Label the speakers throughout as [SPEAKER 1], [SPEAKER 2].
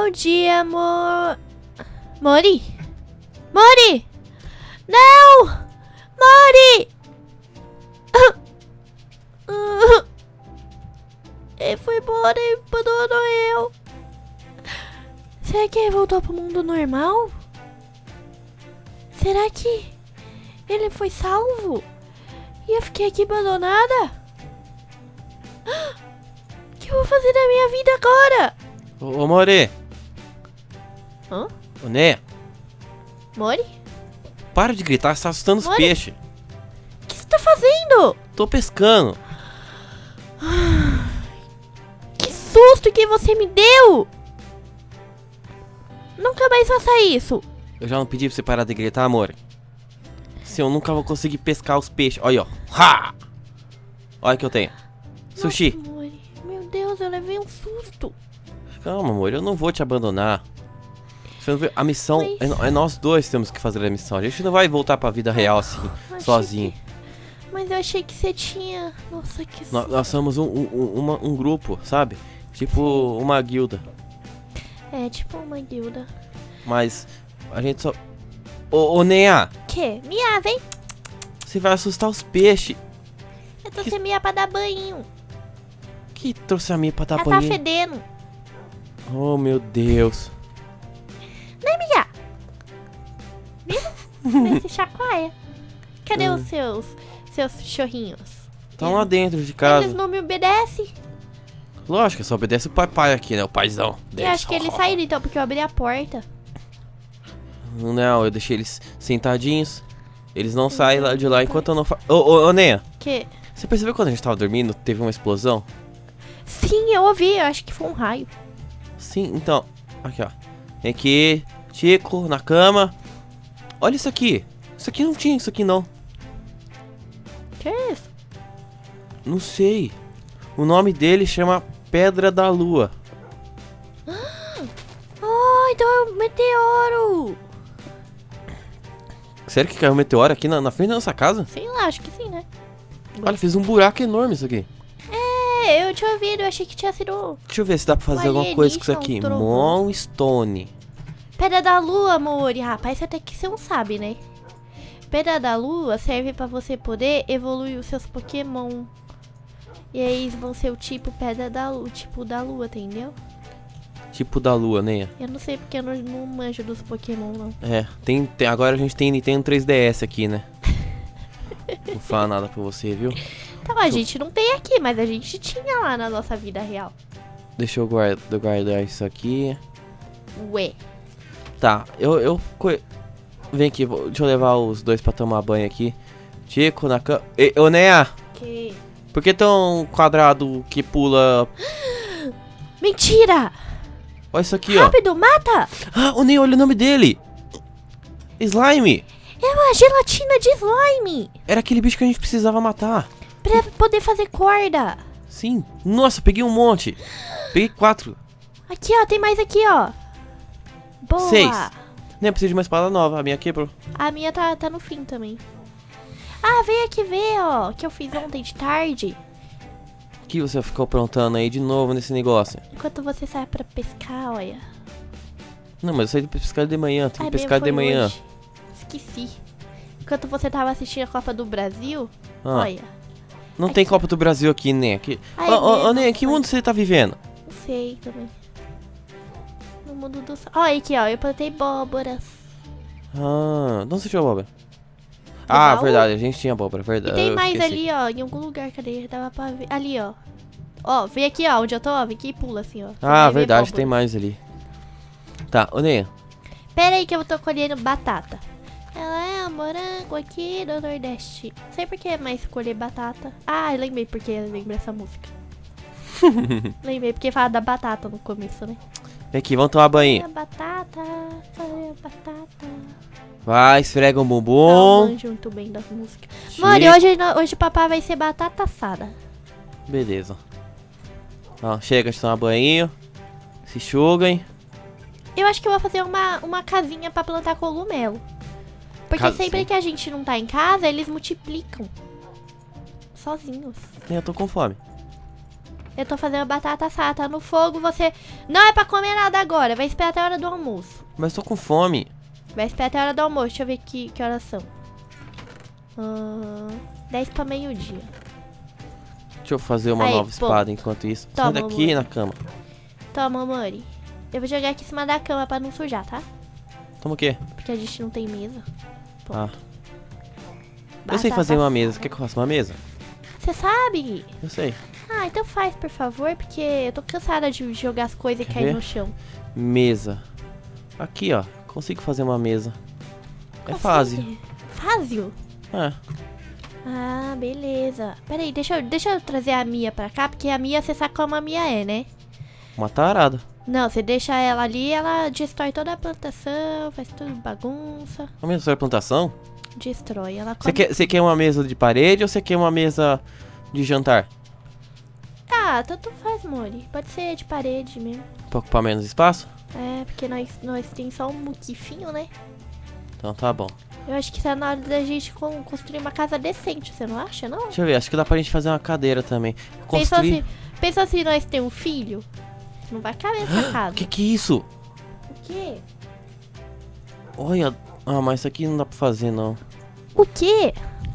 [SPEAKER 1] Bom dia, amor. Mori? Mori! Não! Mori! Ele foi embora e abandonou eu. Será que ele voltou pro mundo normal? Será que ele foi salvo? E eu fiquei aqui abandonada? O que eu vou fazer da minha vida agora?
[SPEAKER 2] Ô, Mori.
[SPEAKER 1] Hã?
[SPEAKER 2] Ô, Né.
[SPEAKER 1] Mori?
[SPEAKER 2] Para de gritar, você tá assustando os
[SPEAKER 1] Mori?
[SPEAKER 2] peixes.
[SPEAKER 1] O que você tá fazendo?
[SPEAKER 2] Tô pescando.
[SPEAKER 1] Que susto que você me deu! Nunca mais faça isso.
[SPEAKER 2] Eu já não pedi pra você parar de gritar, amor. Se eu nunca vou conseguir pescar os peixes. Olha, ó. Ha! Olha o que eu tenho. Sushi.
[SPEAKER 1] Nossa, Mori. Meu Deus, eu levei um susto.
[SPEAKER 2] Calma, amor, eu não vou te abandonar. Você não vê? A missão é nós dois que temos que fazer a missão. A gente não vai voltar pra vida real assim, sozinho.
[SPEAKER 1] Mas eu achei que você tinha... Nossa, que susto.
[SPEAKER 2] Nós somos um grupo, sabe? Tipo uma guilda.
[SPEAKER 1] É, tipo uma guilda.
[SPEAKER 2] Mas a gente só... Ô, Nea,
[SPEAKER 1] Que? Mia, vem.
[SPEAKER 2] você vai assustar os peixes.
[SPEAKER 1] Eu tô sem Mia pra dar banho.
[SPEAKER 2] Que trouxe a minha pra dar
[SPEAKER 1] Ela tá
[SPEAKER 2] banho?
[SPEAKER 1] fedendo.
[SPEAKER 2] Oh, meu Deus.
[SPEAKER 1] Né, Mia? Viu? Esse chacoalha. Cadê os seus cachorrinhos?
[SPEAKER 2] Estão lá dentro de casa.
[SPEAKER 1] Eles não me obedecem.
[SPEAKER 2] Lógico, só obedece o papai aqui, né? O paizão.
[SPEAKER 1] Eu acho que eles saíram então, porque eu abri a porta.
[SPEAKER 2] Não, eu deixei eles sentadinhos. Eles não saem lá de lá enquanto eu não faço. Ô, Nea,
[SPEAKER 1] Que?
[SPEAKER 2] você percebeu quando a gente tava dormindo, teve uma explosão?
[SPEAKER 1] Sim, eu ouvi. Eu acho que foi um raio.
[SPEAKER 2] Sim, então. Aqui, ó. Vem aqui, Chico, na cama. Olha isso aqui. Isso aqui não tinha, isso aqui não.
[SPEAKER 1] Que é isso?
[SPEAKER 2] Não sei. O nome dele chama Pedra da Lua.
[SPEAKER 1] Oh, então é um meteoro.
[SPEAKER 2] Sério que caiu um meteoro aqui na frente da nossa casa?
[SPEAKER 1] Sei lá, acho que sim, né?
[SPEAKER 2] Olha, fez um buraco enorme isso aqui.
[SPEAKER 1] É, eu tinha ouvido, eu achei que tinha sido
[SPEAKER 2] Deixa eu ver se dá pra fazer alguma coisa com isso aqui.
[SPEAKER 1] alienígena, um trovão.
[SPEAKER 2] Moonstone.
[SPEAKER 1] Pedra da Lua, Mori. Rapaz, até que você não sabe, né? Pedra da Lua serve pra você poder evoluir os seus Pokémon. E aí eles vão ser o tipo Pedra da Lua, tipo da Lua, entendeu?
[SPEAKER 2] Tipo da Lua, né?
[SPEAKER 1] Eu não sei porque eu não manjo dos Pokémon, não.
[SPEAKER 2] É, agora a gente tem Nintendo 3DS aqui, né? Não fala nada pra você, viu?
[SPEAKER 1] Então, a gente não tem aqui, mas a gente tinha lá na nossa vida real.
[SPEAKER 2] Deixa eu guardar isso aqui.
[SPEAKER 1] Ué.
[SPEAKER 2] Tá, vem aqui, deixa eu levar os dois pra tomar banho aqui. Chico na cama. Ô, Nea,
[SPEAKER 1] Que?
[SPEAKER 2] por que tão quadrado que pula?
[SPEAKER 1] Mentira!
[SPEAKER 2] Olha isso aqui, ó.
[SPEAKER 1] Rápido, mata!
[SPEAKER 2] Ah, o Nea, olha o nome dele. Slime.
[SPEAKER 1] É uma gelatina de slime!
[SPEAKER 2] Era aquele bicho que a gente precisava matar.
[SPEAKER 1] Pra poder fazer corda.
[SPEAKER 2] Sim. Nossa, peguei um monte. Peguei 4.
[SPEAKER 1] Aqui, ó, tem mais aqui, ó. Boa!
[SPEAKER 2] 6. Nem preciso de uma espada nova, a minha quebrou.
[SPEAKER 1] A minha tá no fim também. Ah, vem aqui ver, ó, que eu fiz ontem de tarde.
[SPEAKER 2] O que você ficou aprontando aí de novo nesse negócio?
[SPEAKER 1] Enquanto você sai pra pescar, olha.
[SPEAKER 2] Não, mas eu saí de pescar de manhã, tem
[SPEAKER 1] Ai,
[SPEAKER 2] que pescar
[SPEAKER 1] mesmo,
[SPEAKER 2] de
[SPEAKER 1] foi
[SPEAKER 2] manhã.
[SPEAKER 1] hoje. Esqueci. Enquanto você tava assistindo a Copa do Brasil,
[SPEAKER 2] Ah,
[SPEAKER 1] olha.
[SPEAKER 2] não tem Copa do Brasil aqui, né? Aqui...
[SPEAKER 1] Ai,
[SPEAKER 2] Ô,
[SPEAKER 1] mesmo,
[SPEAKER 2] Né, que
[SPEAKER 1] foi.
[SPEAKER 2] mundo você tá vivendo?
[SPEAKER 1] Não sei também. No mundo dos... Olha aqui, ó, eu plantei abóboras.
[SPEAKER 2] Ah, não sei se abóbora. Ah,
[SPEAKER 1] baú?
[SPEAKER 2] verdade, a gente tinha abóbora,
[SPEAKER 1] E
[SPEAKER 2] verdade.
[SPEAKER 1] tem
[SPEAKER 2] eu
[SPEAKER 1] mais
[SPEAKER 2] esqueci.
[SPEAKER 1] ali, ó, em algum lugar, cadê? Dava pra ver. Ali, ó. Ó, vem aqui, ó, onde eu tô, ó, vem aqui e pula assim, ó. Você
[SPEAKER 2] Ah,
[SPEAKER 1] vai ver
[SPEAKER 2] verdade,
[SPEAKER 1] abóbora.
[SPEAKER 2] tem mais ali. Tá, ô Né,
[SPEAKER 1] Pera aí que eu tô colhendo batata. Ela é um morango aqui do Nordeste. Não sei por que mais colher batata. Ah, eu lembrei porque eu lembro essa música. Lembrei porque fala da batata no começo, né?
[SPEAKER 2] vem aqui, vamos tomar banho.
[SPEAKER 1] A batata, colher batata.
[SPEAKER 2] Vai, esfrega um
[SPEAKER 1] Eu
[SPEAKER 2] bumbum.
[SPEAKER 1] manjo muito bem das músicas.
[SPEAKER 2] Chico.
[SPEAKER 1] Mano, e hoje o papai vai ser batata assada.
[SPEAKER 2] Beleza. Ó, chega de tomar banho. Se enxuguem.
[SPEAKER 1] Eu acho que eu vou fazer uma casinha pra plantar cogumelo. Porque
[SPEAKER 2] Casa,
[SPEAKER 1] sempre
[SPEAKER 2] sim.
[SPEAKER 1] que a gente não tá em casa, eles multiplicam. Sozinhos.
[SPEAKER 2] Eu tô com fome.
[SPEAKER 1] Eu tô fazendo batata assada, tá no fogo, você... Não é pra comer nada agora, vai esperar até a hora do almoço.
[SPEAKER 2] Mas tô com fome.
[SPEAKER 1] Vai esperar até a hora do almoço, deixa eu ver que horas são. 10 pra meio-dia.
[SPEAKER 2] Deixa eu fazer uma
[SPEAKER 1] Aí,
[SPEAKER 2] nova
[SPEAKER 1] pô.
[SPEAKER 2] espada enquanto isso.
[SPEAKER 1] Toma,
[SPEAKER 2] Sai daqui
[SPEAKER 1] amor.
[SPEAKER 2] na cama.
[SPEAKER 1] Toma, amore. Eu vou jogar aqui em cima da cama pra não sujar, tá?
[SPEAKER 2] Toma o quê?
[SPEAKER 1] Porque a gente não tem mesa. Pô.
[SPEAKER 2] Ah. Eu sei fazer uma mesa. Quer que eu faça uma mesa?
[SPEAKER 1] Você sabe?
[SPEAKER 2] Eu sei.
[SPEAKER 1] Ah, então faz, por favor, porque eu tô cansada de jogar as coisas e
[SPEAKER 2] Quer
[SPEAKER 1] cair
[SPEAKER 2] ver?
[SPEAKER 1] no chão.
[SPEAKER 2] Mesa. Aqui, ó. Consigo fazer uma mesa. É
[SPEAKER 1] Assim?
[SPEAKER 2] fácil.
[SPEAKER 1] Fácil?
[SPEAKER 2] É.
[SPEAKER 1] Ah, beleza. Peraí, deixa eu trazer a Mia pra cá, porque a Mia, você sabe como a Mia é, né?
[SPEAKER 2] Uma tarada.
[SPEAKER 1] Não, você deixa ela ali, ela destrói toda a plantação, faz tudo bagunça.
[SPEAKER 2] Uma mesa de plantação?
[SPEAKER 1] Destrói, ela come...
[SPEAKER 2] Você quer uma mesa de parede ou você quer uma mesa de jantar?
[SPEAKER 1] Ah, tanto faz, Mori. Pode ser de parede mesmo.
[SPEAKER 2] Pra ocupar menos espaço?
[SPEAKER 1] É, porque nós tem só um muquifinho, né?
[SPEAKER 2] Então tá bom.
[SPEAKER 1] Eu acho que tá na hora da gente construir uma casa decente, você não acha, não?
[SPEAKER 2] Deixa eu ver, acho que dá pra gente fazer uma cadeira também. Construir...
[SPEAKER 1] Pensa se nós temos um filho. Não vai caber nessa casa.
[SPEAKER 2] Que é isso?
[SPEAKER 1] O quê?
[SPEAKER 2] Olha... Ah, mas isso aqui não dá pra fazer, não.
[SPEAKER 1] O quê?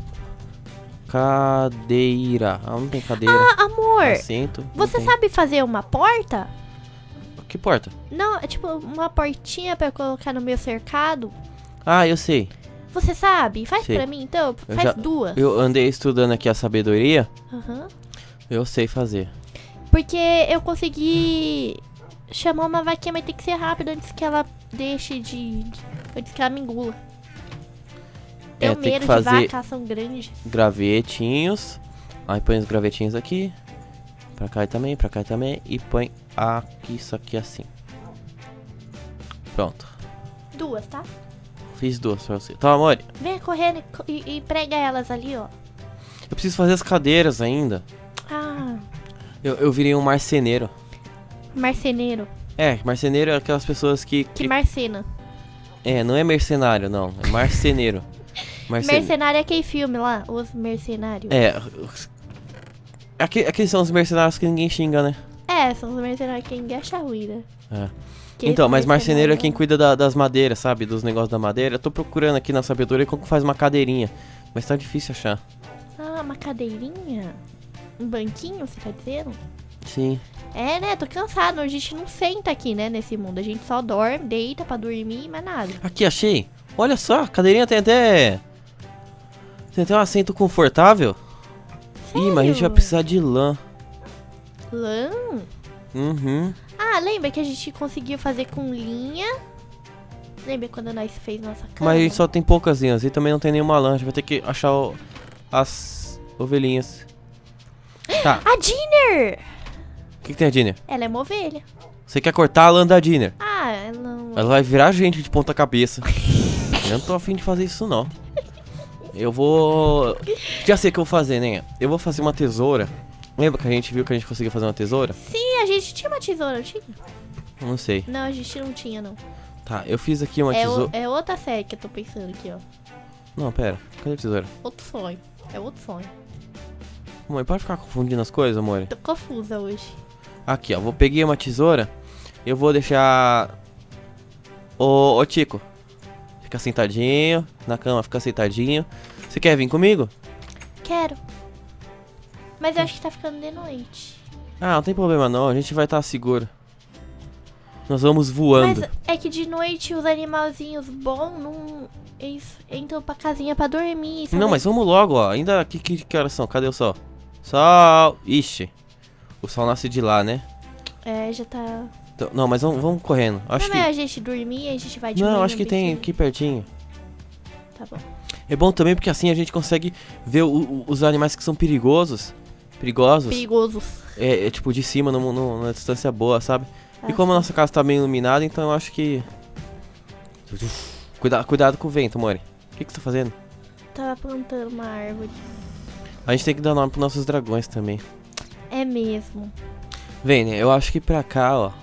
[SPEAKER 2] Cadeira. Ah, não tem cadeira.
[SPEAKER 1] Ah, amor,
[SPEAKER 2] Assento. não
[SPEAKER 1] você
[SPEAKER 2] tem.
[SPEAKER 1] sabe fazer uma porta?
[SPEAKER 2] Que porta?
[SPEAKER 1] Não, é tipo uma portinha pra eu colocar no meu cercado.
[SPEAKER 2] Ah, eu sei.
[SPEAKER 1] Você sabe? Faz
[SPEAKER 2] Sei.
[SPEAKER 1] pra mim, então.
[SPEAKER 2] Eu
[SPEAKER 1] Faz
[SPEAKER 2] já-
[SPEAKER 1] duas.
[SPEAKER 2] Eu andei estudando aqui a sabedoria.
[SPEAKER 1] Aham.
[SPEAKER 2] Eu sei fazer.
[SPEAKER 1] Porque eu consegui chamar uma vaquinha, mas tem que ser rápido antes que ela deixe de... Antes que ela me engula. Tenho
[SPEAKER 2] tem que
[SPEAKER 1] medo de
[SPEAKER 2] fazer-
[SPEAKER 1] vaca, elas são grandes.
[SPEAKER 2] Gravetinhos. Aí põe os gravetinhos aqui. Pra cá e também. E põe aqui, isso aqui assim. Pronto.
[SPEAKER 1] Duas, tá?
[SPEAKER 2] Fiz duas pra você. Toma, amor.
[SPEAKER 1] Vem correndo e prega elas ali, ó.
[SPEAKER 2] Eu preciso fazer as cadeiras ainda.
[SPEAKER 1] Ah,
[SPEAKER 2] Eu virei um marceneiro.
[SPEAKER 1] marceneiro.
[SPEAKER 2] É, marceneiro é aquelas pessoas que...
[SPEAKER 1] Que marcena.
[SPEAKER 2] É, não é mercenário, não. É marceneiro.
[SPEAKER 1] Mercenário é aquele filme lá, Os Mercenários.
[SPEAKER 2] É. Aqueles são os mercenários que ninguém xinga, né?
[SPEAKER 1] É, são os mercenários que ninguém acha ruim, né?
[SPEAKER 2] É.
[SPEAKER 1] Que
[SPEAKER 2] Então,
[SPEAKER 1] esse
[SPEAKER 2] mas marceneiro é
[SPEAKER 1] mercenário-
[SPEAKER 2] quem cuida das madeiras, sabe? Dos negócios da madeira. Eu tô procurando aqui na sabedoria como faz uma cadeirinha. Mas tá difícil achar.
[SPEAKER 1] Ah, uma cadeirinha? Um banquinho, você tá dizendo?
[SPEAKER 2] Sim.
[SPEAKER 1] É, né? Tô cansado. A gente não senta aqui, né? Nesse mundo. A gente só dorme, deita pra dormir, mas nada.
[SPEAKER 2] Aqui, achei. Olha só, a cadeirinha tem até... Tem até um assento confortável. Ih, mas a gente vai precisar de lã.
[SPEAKER 1] Lã?
[SPEAKER 2] Uhum.
[SPEAKER 1] Ah, lembra que a gente conseguiu fazer com linha? Lembra quando nós fez nossa cama?
[SPEAKER 2] Mas a gente só tem poucas linhas e também não tem nenhuma lã. A gente vai ter que achar as ovelhinhas. Tá,
[SPEAKER 1] A Dinner!
[SPEAKER 2] o que tem a Dinner?
[SPEAKER 1] Ela é uma ovelha.
[SPEAKER 2] Você quer cortar a lã da Dinner?
[SPEAKER 1] Ah, ela não...
[SPEAKER 2] Ela vai virar gente de ponta cabeça. Eu não tô afim de fazer isso, não. Eu vou... Já sei o que eu vou fazer, né? Eu vou fazer uma tesoura. Lembra que a gente viu que a gente conseguia fazer uma tesoura?
[SPEAKER 1] Sim, a gente tinha uma tesoura, não tinha?
[SPEAKER 2] Não sei.
[SPEAKER 1] Não, a gente não tinha, não.
[SPEAKER 2] Tá, eu fiz aqui uma tesoura.
[SPEAKER 1] É outra série que eu tô pensando aqui, ó.
[SPEAKER 2] Não, pera. Cadê a tesoura?
[SPEAKER 1] Outro sonho. É outro sonho.
[SPEAKER 2] Mãe, pode ficar confundindo as coisas, amor?
[SPEAKER 1] Tô confusa hoje.
[SPEAKER 2] Aqui, ó. Peguei uma tesoura. Eu vou deixar... Ô, Tico. Fica sentadinho. Na cama, fica sentadinho. Você quer vir comigo?
[SPEAKER 1] Quero. Mas eu acho que tá ficando de noite.
[SPEAKER 2] Ah, não tem problema não. A gente vai estar seguro. Nós vamos voando.
[SPEAKER 1] Mas é que de noite os animalzinhos bons não... Eles entram pra casinha pra dormir.
[SPEAKER 2] Não, mas vamos logo, ó. Ainda... Que horas são? Cadê o sol? Sol... Ixi. O sol nasce de lá, né?
[SPEAKER 1] É, já tá...
[SPEAKER 2] Então, não, mas vamos correndo. Acho
[SPEAKER 1] Não
[SPEAKER 2] que...
[SPEAKER 1] é a gente dormir, a gente vai de
[SPEAKER 2] Não,
[SPEAKER 1] manhã
[SPEAKER 2] acho que
[SPEAKER 1] no
[SPEAKER 2] tem
[SPEAKER 1] bife.
[SPEAKER 2] aqui pertinho.
[SPEAKER 1] Tá bom.
[SPEAKER 2] É bom também porque assim a gente consegue ver os animais que são perigosos. Perigosos.
[SPEAKER 1] Perigosos.
[SPEAKER 2] É tipo de cima, numa distância boa, sabe? E
[SPEAKER 1] Ah,
[SPEAKER 2] como a
[SPEAKER 1] sim.
[SPEAKER 2] nossa casa tá bem iluminada, então eu acho que... Cuidado com o vento, Mori. O que você tá fazendo?
[SPEAKER 1] Tava plantando uma árvore.
[SPEAKER 2] A gente tem que dar nome pros nossos dragões também.
[SPEAKER 1] É mesmo.
[SPEAKER 2] Vem, né? Eu acho que pra cá, ó.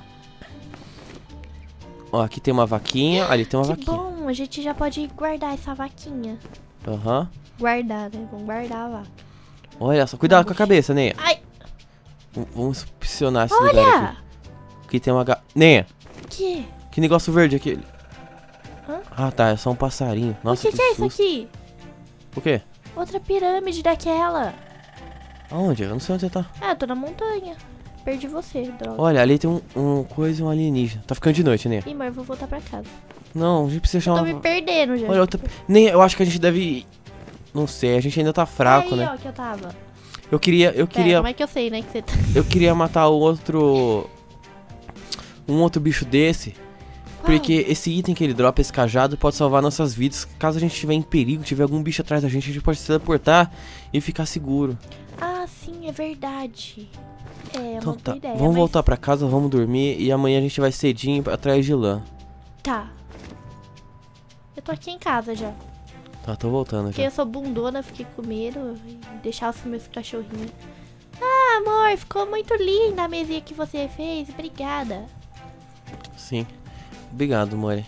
[SPEAKER 2] Ó, aqui tem uma vaquinha, ali tem uma
[SPEAKER 1] Que
[SPEAKER 2] vaquinha.
[SPEAKER 1] bom, a gente já pode guardar essa vaquinha.
[SPEAKER 2] Aham.
[SPEAKER 1] Guardar, né? Vamos guardar a vaca.
[SPEAKER 2] Olha só, cuidado com a cabeça, Neia.
[SPEAKER 1] Ai!
[SPEAKER 2] Vamos inspecionar esse lugar aqui.
[SPEAKER 1] Olha!
[SPEAKER 2] Aqui tem uma... Nenha,
[SPEAKER 1] Que?
[SPEAKER 2] que negócio verde aquele?
[SPEAKER 1] Hã?
[SPEAKER 2] Ah, tá, é só um passarinho. Nossa,
[SPEAKER 1] O que é isso
[SPEAKER 2] susto.
[SPEAKER 1] aqui?
[SPEAKER 2] O quê?
[SPEAKER 1] Outra pirâmide daquela.
[SPEAKER 2] Aonde? Eu não sei onde você tá.
[SPEAKER 1] Ah, eu tô na montanha. Perdi você, droga.
[SPEAKER 2] Olha, ali tem um coisa e um alienígena. Tá ficando de noite, né?
[SPEAKER 1] Ih, mas eu vou voltar pra casa.
[SPEAKER 2] Não, a gente precisa
[SPEAKER 1] Tô
[SPEAKER 2] achar
[SPEAKER 1] me
[SPEAKER 2] uma...
[SPEAKER 1] perdendo já.
[SPEAKER 2] Olha, outra... Nem, eu acho que a gente deve... Não sei, a gente ainda tá fraco,
[SPEAKER 1] aí,
[SPEAKER 2] né?
[SPEAKER 1] ó, que eu tava.
[SPEAKER 2] Eu queria...
[SPEAKER 1] Pera, como é que eu sei, né, que você tá...
[SPEAKER 2] Eu queria matar o outro... Um outro bicho desse.
[SPEAKER 1] Qual?
[SPEAKER 2] Porque esse item que ele dropa, esse cajado, pode salvar nossas vidas. Caso a gente estiver em perigo, tiver algum bicho atrás da gente, a gente pode se teleportar e ficar seguro.
[SPEAKER 1] Ah, sim, é verdade. É uma
[SPEAKER 2] Então
[SPEAKER 1] boa
[SPEAKER 2] tá,
[SPEAKER 1] ideia,
[SPEAKER 2] vamos
[SPEAKER 1] mas-
[SPEAKER 2] voltar pra casa, vamos dormir e amanhã a gente vai cedinho atrás de lã.
[SPEAKER 1] Tá. Eu tô aqui em casa já.
[SPEAKER 2] Tá, tô voltando
[SPEAKER 1] Porque
[SPEAKER 2] já.
[SPEAKER 1] eu sou bundona, fiquei com medo e deixar os meus cachorrinhos. Ah, amor, ficou muito linda a mesinha que você fez. Obrigada.
[SPEAKER 2] Sim. Obrigado, Mori.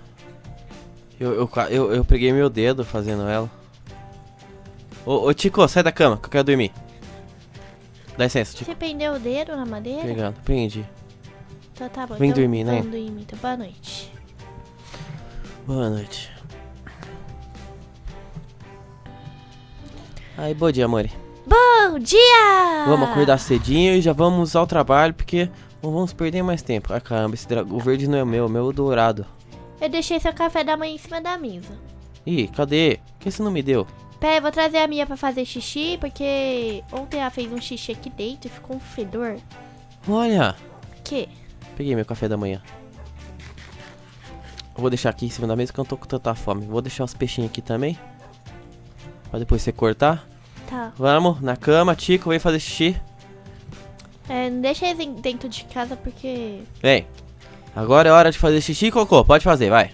[SPEAKER 2] Eu peguei meu dedo fazendo ela. Ô, Tico, sai da cama, que eu quero dormir. Dá licença, Tico.
[SPEAKER 1] Você prendeu o dedo na madeira?
[SPEAKER 2] Obrigado, prendi.
[SPEAKER 1] Então tá bom.
[SPEAKER 2] Vem
[SPEAKER 1] então,
[SPEAKER 2] dormir, né?
[SPEAKER 1] vamos dormir, então. Boa noite.
[SPEAKER 2] Boa noite. Aí, bom dia, Mori.
[SPEAKER 1] Bom dia!
[SPEAKER 2] Vamos acordar cedinho e já vamos ao trabalho, porque não vamos perder mais tempo. Ah, caramba, o verde não é o meu é o dourado.
[SPEAKER 1] Eu deixei seu café da manhã em cima da mesa.
[SPEAKER 2] Ih, cadê? Por que você não me deu?
[SPEAKER 1] Pera, eu vou trazer a minha pra fazer xixi, porque ontem ela fez um xixi aqui dentro e ficou um fedor.
[SPEAKER 2] Olha,
[SPEAKER 1] Que?
[SPEAKER 2] peguei meu café da manhã. Eu vou deixar aqui em cima da mesa que eu não tô com tanta fome. Vou deixar os peixinhos aqui também. Pra depois você cortar.
[SPEAKER 1] Tá.
[SPEAKER 2] Vamos, na cama, Tico, vem fazer xixi.
[SPEAKER 1] É, não deixa eles dentro de casa porque...
[SPEAKER 2] Vem. Agora é hora de fazer xixi, Cocô. Pode fazer, vai.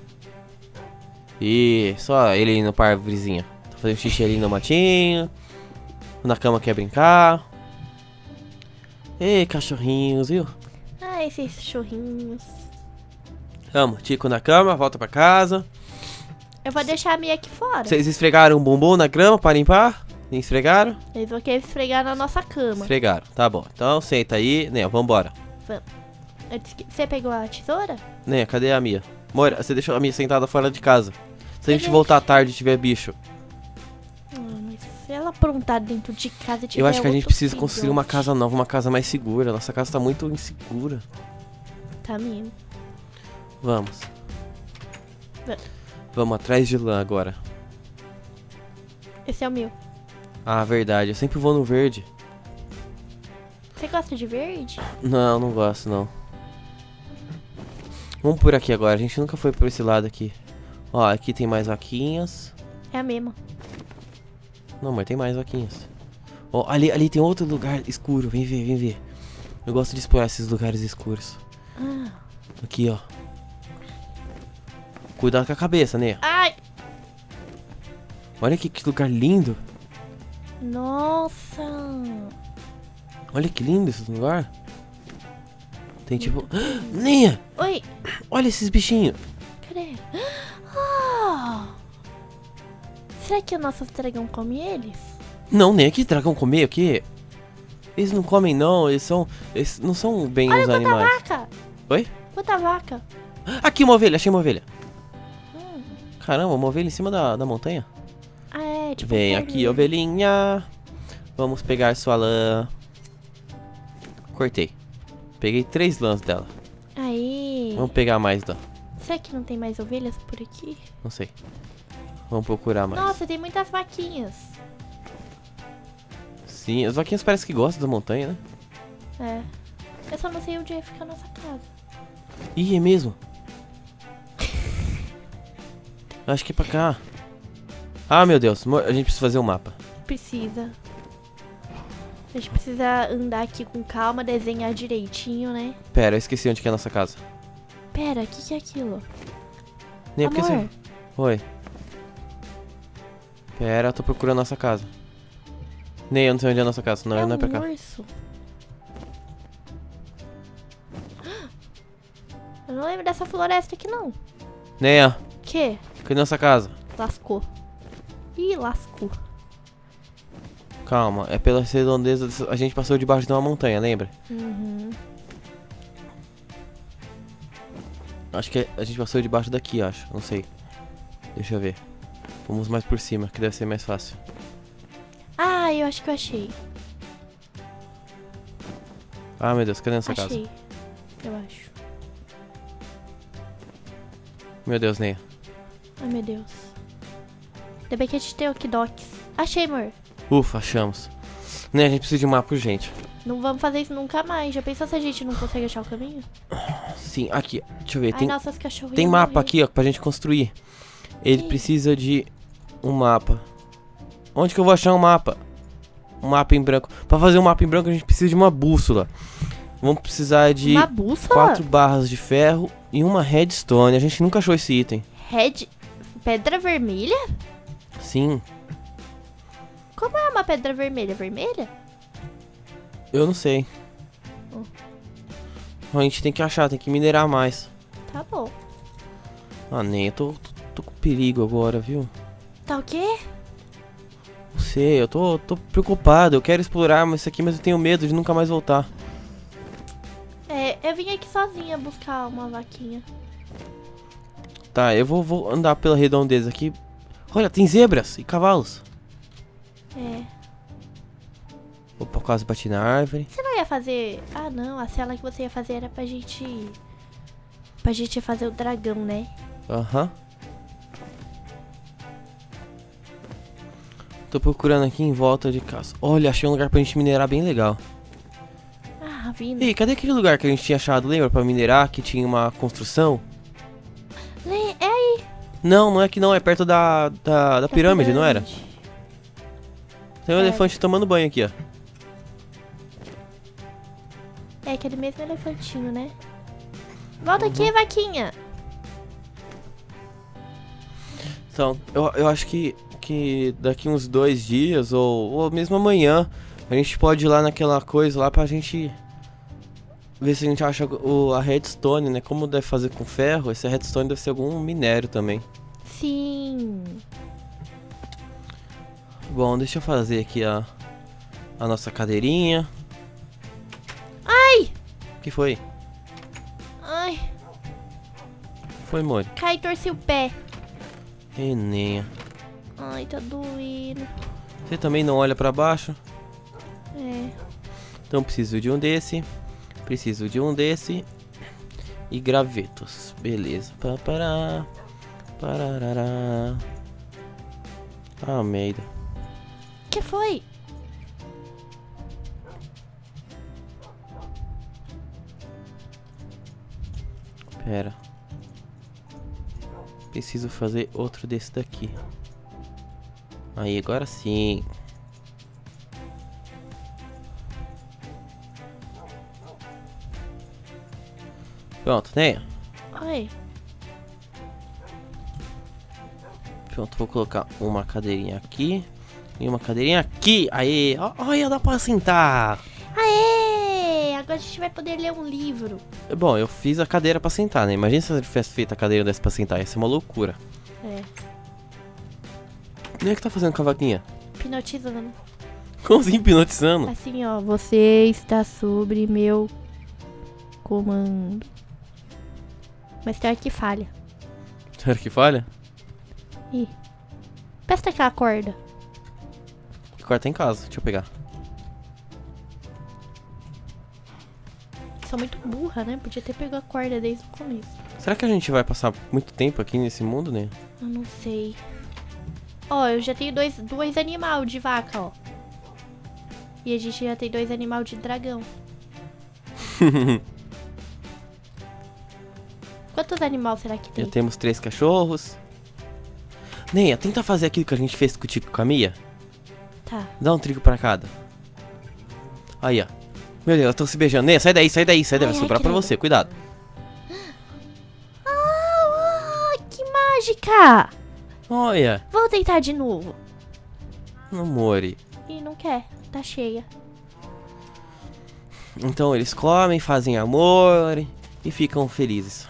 [SPEAKER 2] E só ele indo pra árvorezinha. Tá fazendo xixi ali no matinho. Na cama quer brincar. Ei, cachorrinhos, viu?
[SPEAKER 1] Ah, esses churrinhos.
[SPEAKER 2] Vamos, Tico na cama, volta pra casa.
[SPEAKER 1] Eu vou deixar a minha aqui fora.
[SPEAKER 2] Vocês esfregaram um bumbum na grama pra limpar? Esfregaram?
[SPEAKER 1] Eles vão querer esfregar na nossa cama.
[SPEAKER 2] Esfregaram, tá bom. Então senta aí. Né, vambora.
[SPEAKER 1] Você pegou a tesoura?
[SPEAKER 2] Né, cadê a Mia? Moira, você deixou a Mia sentada fora de casa. Se a gente
[SPEAKER 1] Cadê?
[SPEAKER 2] voltar tarde e tiver bicho.
[SPEAKER 1] Mas se ela aprontar dentro de casa e tiver
[SPEAKER 2] Eu acho que a gente
[SPEAKER 1] outro
[SPEAKER 2] precisa construir uma
[SPEAKER 1] filhote.
[SPEAKER 2] casa nova, uma casa mais segura. Nossa casa tá muito insegura.
[SPEAKER 1] Tá mesmo.
[SPEAKER 2] Vamos.
[SPEAKER 1] Vamos.
[SPEAKER 2] Vamos atrás de lã agora.
[SPEAKER 1] Esse é o meu.
[SPEAKER 2] Ah, verdade. Eu sempre vou no verde.
[SPEAKER 1] Você gosta de verde?
[SPEAKER 2] Não, não gosto, não. Vamos por aqui agora. A gente nunca foi por esse lado aqui. Ó, aqui tem mais vaquinhas.
[SPEAKER 1] É a mesma.
[SPEAKER 2] Não, mas tem mais vaquinhas. Ó, ali tem outro lugar escuro. Vem ver, vem ver. Eu gosto de explorar esses lugares escuros.
[SPEAKER 1] Ah.
[SPEAKER 2] Aqui, ó. Cuidado com a cabeça, né?
[SPEAKER 1] Ai!
[SPEAKER 2] Olha que lugar lindo.
[SPEAKER 1] Nossa!
[SPEAKER 2] Olha que lindo esse lugar. Tem tipo... Ninha!
[SPEAKER 1] Oi!
[SPEAKER 2] Olha esses bichinhos.
[SPEAKER 1] Cadê? Ah! Será que o nosso dragão come eles?
[SPEAKER 2] Não, nem aqui dragão comer aqui. Eles não comem não, eles não são bem os
[SPEAKER 1] Olha
[SPEAKER 2] animais.
[SPEAKER 1] quanta vaca!
[SPEAKER 2] Oi?
[SPEAKER 1] Quanta vaca!
[SPEAKER 2] Aqui uma ovelha, achei uma ovelha.
[SPEAKER 1] Hum.
[SPEAKER 2] Caramba, uma ovelha em cima da montanha.
[SPEAKER 1] Ah, é, tipo
[SPEAKER 2] Vem
[SPEAKER 1] um
[SPEAKER 2] aqui,
[SPEAKER 1] cordeiro.
[SPEAKER 2] ovelhinha. Vamos pegar sua lã. Cortei. Peguei 3 lãs dela.
[SPEAKER 1] Aí.
[SPEAKER 2] Vamos pegar mais lã.
[SPEAKER 1] Será que não tem mais ovelhas por aqui?
[SPEAKER 2] Não sei. Vamos procurar mais.
[SPEAKER 1] Nossa, tem muitas vaquinhas.
[SPEAKER 2] Sim, as vaquinhas parecem que gostam da montanha, né?
[SPEAKER 1] É. Eu só não sei onde vai ficar a nossa casa.
[SPEAKER 2] Ih, é mesmo? Acho que é pra cá. Ah, meu Deus. A gente precisa fazer um mapa.
[SPEAKER 1] Precisa. A gente precisa andar aqui com calma, desenhar direitinho, né?
[SPEAKER 2] Pera, eu esqueci onde que é a nossa casa.
[SPEAKER 1] Pera, o que é aquilo?
[SPEAKER 2] Nem porque
[SPEAKER 1] Amor,
[SPEAKER 2] você... Oi. Pera, eu tô procurando a nossa casa. Nem eu não sei onde é a nossa casa. Não,
[SPEAKER 1] é
[SPEAKER 2] não é pra cá.
[SPEAKER 1] um urso. Eu não lembro dessa floresta aqui, não.
[SPEAKER 2] Neia,
[SPEAKER 1] Que?
[SPEAKER 2] cadê nossa casa?
[SPEAKER 1] Lascou. Ih, lascou.
[SPEAKER 2] Calma, é pela redondeza. A gente passou debaixo de uma montanha, lembra?
[SPEAKER 1] Uhum.
[SPEAKER 2] Acho que a gente passou debaixo daqui, acho. Não sei. Deixa eu ver. Vamos mais por cima, que deve ser mais fácil.
[SPEAKER 1] Ah, eu acho que eu achei.
[SPEAKER 2] Ah, meu Deus, cadê nossa casa?
[SPEAKER 1] Achei. Eu acho.
[SPEAKER 2] Meu Deus, Neia.
[SPEAKER 1] Ai, meu Deus. Ainda bem que a gente tem o Kidox. Achei, amor.
[SPEAKER 2] Ufa, achamos. Neia, a gente precisa de um mapa urgente.
[SPEAKER 1] Não vamos fazer isso nunca mais. Já pensou se a gente não consegue achar o caminho?
[SPEAKER 2] Sim, aqui. Deixa eu ver.
[SPEAKER 1] Ai,
[SPEAKER 2] Tem,
[SPEAKER 1] nossa, os cachorros
[SPEAKER 2] tem
[SPEAKER 1] iam
[SPEAKER 2] mapa
[SPEAKER 1] morrer.
[SPEAKER 2] aqui, ó, pra gente construir. Ele
[SPEAKER 1] Ih.
[SPEAKER 2] precisa de um mapa. Onde que eu vou achar um mapa? Um mapa em branco. Pra fazer um mapa em branco, a gente precisa de uma bússola. Vamos precisar de
[SPEAKER 1] Uma bússola?
[SPEAKER 2] 4 barras de ferro e uma redstone. A gente nunca achou esse item.
[SPEAKER 1] Red... Pedra vermelha?
[SPEAKER 2] Sim,
[SPEAKER 1] Como é uma pedra vermelha? Vermelha?
[SPEAKER 2] eu não sei. A gente tem que achar, tem que minerar mais.
[SPEAKER 1] Tá bom.
[SPEAKER 2] Ah, nem, eu tô com perigo agora, viu?
[SPEAKER 1] Tá o quê?
[SPEAKER 2] Não sei, eu tô preocupado. Eu quero explorar mas isso aqui, mas eu tenho medo de nunca mais voltar.
[SPEAKER 1] É, eu vim aqui sozinha buscar uma vaquinha.
[SPEAKER 2] Tá, eu vou andar pela redondeza aqui. Olha, tem zebras e cavalos.
[SPEAKER 1] É.
[SPEAKER 2] Opa, quase bati na árvore.
[SPEAKER 1] Você não ia fazer... Ah, não. A cela que você ia fazer era pra gente... Pra gente fazer o dragão, né?
[SPEAKER 2] Aham. Tô procurando aqui em volta de casa. Olha, achei um lugar pra gente minerar bem legal.
[SPEAKER 1] Ah, vindo.
[SPEAKER 2] Ei, cadê aquele lugar que a gente tinha achado, lembra? Pra minerar, que tinha uma construção?
[SPEAKER 1] É aí.
[SPEAKER 2] Não, não é que não, é perto da pirâmide, não era? Tem um
[SPEAKER 1] É.
[SPEAKER 2] elefante tomando banho aqui, ó.
[SPEAKER 1] É aquele mesmo elefantinho, né? Volta aqui, vaquinha.
[SPEAKER 2] Então, eu acho que daqui uns 2 dias, ou mesmo amanhã, a gente pode ir lá naquela coisa lá pra gente ver se a gente acha a redstone, né? Como deve fazer com ferro, esse redstone deve ser algum minério também.
[SPEAKER 1] Sim.
[SPEAKER 2] Bom, deixa eu fazer aqui a nossa cadeirinha.
[SPEAKER 1] Ai!
[SPEAKER 2] O que foi?
[SPEAKER 1] Ai,
[SPEAKER 2] Foi, Mori?
[SPEAKER 1] cai e torci o pé.
[SPEAKER 2] Reninha.
[SPEAKER 1] Ai, tá doendo.
[SPEAKER 2] Você também não olha pra baixo?
[SPEAKER 1] É.
[SPEAKER 2] Então preciso de um desse. Preciso de um desse. E gravetos. Beleza. Papará. Pararará. Ah, merda.
[SPEAKER 1] Que foi?
[SPEAKER 2] Pera. Preciso fazer outro desse daqui. Aí, agora sim. Pronto, né?
[SPEAKER 1] Oi.
[SPEAKER 2] Pronto, vou colocar uma cadeirinha aqui. E uma cadeirinha aqui. Aí, olha, dá pra sentar.
[SPEAKER 1] Aê! Agora a gente vai poder ler um livro.
[SPEAKER 2] Bom, eu fiz a cadeira pra sentar, né? Imagina se eu tivesse feito a cadeira dessa pra sentar. Ia ser uma loucura.
[SPEAKER 1] É.
[SPEAKER 2] O que tá fazendo com a vaquinha?
[SPEAKER 1] Hipnotizando.
[SPEAKER 2] Como assim, hipnotizando?
[SPEAKER 1] Assim, ó. Você está sobre meu comando. Mas tem hora que falha.
[SPEAKER 2] Será que falha?
[SPEAKER 1] Ih. Presta aquela corda.
[SPEAKER 2] Que corta em casa. Deixa eu pegar.
[SPEAKER 1] Sou muito burra, né? Podia ter pegado a corda desde o começo.
[SPEAKER 2] Será que a gente vai passar muito tempo aqui nesse mundo, né?
[SPEAKER 1] Eu não sei. Ó, eu já tenho dois animais de vaca, ó. E a gente já tem 2 animais de dragão. Quantos animais será que tem?
[SPEAKER 2] Já temos 3 cachorros. Neia, tenta fazer aquilo que a gente fez com o Tico e com a Mia.
[SPEAKER 1] Tá.
[SPEAKER 2] Dá um trigo pra cada. Aí, ó. Meu Deus, elas estão se beijando. Neia, sai daí, sai daí, sai daí. Vai
[SPEAKER 1] Ai,
[SPEAKER 2] sobrar
[SPEAKER 1] que
[SPEAKER 2] pra
[SPEAKER 1] legal.
[SPEAKER 2] você, cuidado.
[SPEAKER 1] Ah, que mágica!
[SPEAKER 2] Olha,
[SPEAKER 1] Vou tentar de novo.
[SPEAKER 2] amore.
[SPEAKER 1] Ih, não quer. Tá cheia.
[SPEAKER 2] Então eles comem, fazem amor e ficam felizes.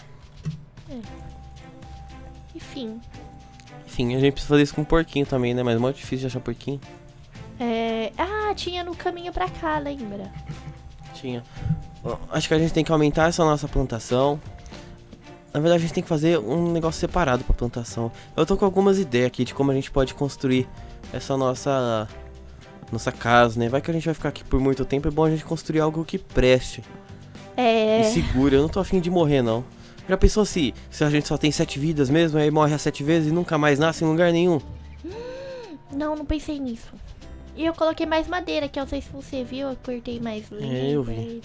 [SPEAKER 1] Enfim.
[SPEAKER 2] Enfim, a gente precisa fazer isso com um porquinho também, né? Mas é muito difícil de achar porquinho.
[SPEAKER 1] É... Ah, tinha no caminho pra cá, lembra?
[SPEAKER 2] Tinha. Ó, acho que a gente tem que aumentar essa nossa plantação. Na verdade, a gente tem que fazer um negócio separado pra plantação. Eu tô com algumas ideias aqui de como a gente pode construir essa nossa casa, né? Vai que a gente vai ficar aqui por muito tempo, é bom a gente construir algo que preste
[SPEAKER 1] É.
[SPEAKER 2] e segure. Eu não tô afim de morrer, não. Já pensou se a gente só tem 7 vidas mesmo, aí morre as 7 vezes e nunca mais nasce em lugar nenhum?
[SPEAKER 1] Não pensei nisso. E eu coloquei mais madeira, que eu não sei se você viu, eu cortei mais lenha.
[SPEAKER 2] Eu vi.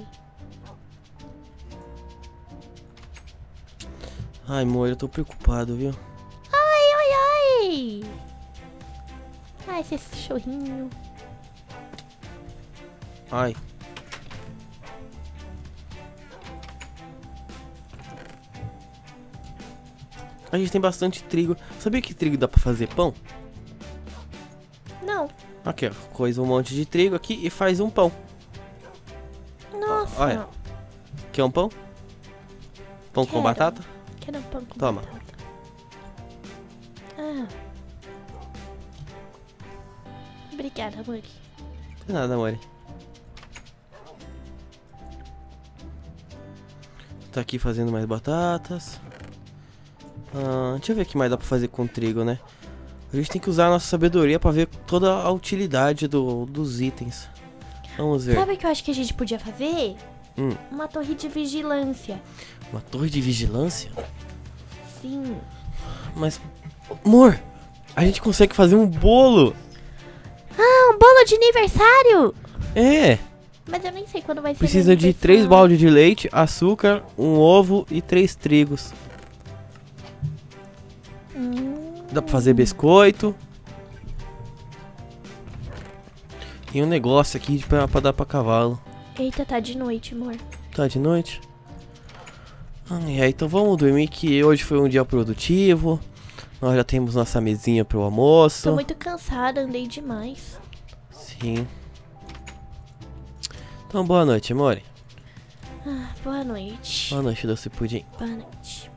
[SPEAKER 2] Ai, amor, eu tô preocupado, viu?
[SPEAKER 1] Ai! Ai, esse cachorrinho.
[SPEAKER 2] Ai. A gente tem bastante trigo. Sabia que trigo dá pra fazer pão?
[SPEAKER 1] Não.
[SPEAKER 2] Aqui, ó. Coisa um monte de trigo aqui e faz um pão.
[SPEAKER 1] Nossa.
[SPEAKER 2] Olha. Quer um pão? Pão com
[SPEAKER 1] Quero.
[SPEAKER 2] batata?
[SPEAKER 1] Quero um pão com
[SPEAKER 2] Toma.
[SPEAKER 1] batata. Ah. Obrigada, amor.
[SPEAKER 2] De nada, amor. Tá aqui fazendo mais batatas. Deixa eu ver o que mais dá pra fazer com trigo, né? A gente tem que usar a nossa sabedoria pra ver toda a utilidade dos itens. Vamos ver.
[SPEAKER 1] Sabe o que eu acho que a gente podia fazer?
[SPEAKER 2] Hum.
[SPEAKER 1] Uma torre de vigilância.
[SPEAKER 2] Uma torre de vigilância?
[SPEAKER 1] Sim.
[SPEAKER 2] Mas, amor, a gente consegue fazer um bolo.
[SPEAKER 1] Ah, um bolo de aniversário!
[SPEAKER 2] É.
[SPEAKER 1] Mas eu nem sei quando vai ser.
[SPEAKER 2] Precisa de 3 baldes de leite, açúcar, um ovo e 3 trigos. Dá pra fazer biscoito. E um negócio aqui pra dar pra cavalo.
[SPEAKER 1] Eita, tá de noite, amor.
[SPEAKER 2] Tá de noite? E aí, então vamos dormir que hoje foi um dia produtivo. Nós já temos nossa mesinha pro almoço.
[SPEAKER 1] Tô muito cansada, andei demais.
[SPEAKER 2] Sim. Então boa noite, amore.
[SPEAKER 1] Ah, boa noite.
[SPEAKER 2] Boa noite, doce pudim.
[SPEAKER 1] Boa noite.